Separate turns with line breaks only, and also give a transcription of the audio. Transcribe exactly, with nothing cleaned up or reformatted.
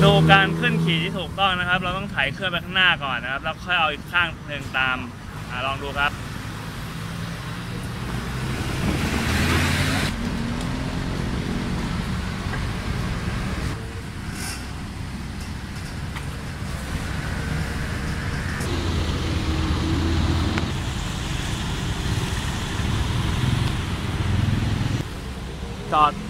ดูการขึ้นขี่ที่ถูกต้องนะครับเราต้องไถเครื่องไปข้างหน้าก่อนนะครับแล้วค่อยเอาอีกข้างหนึ่งตามอลองดูครับจอด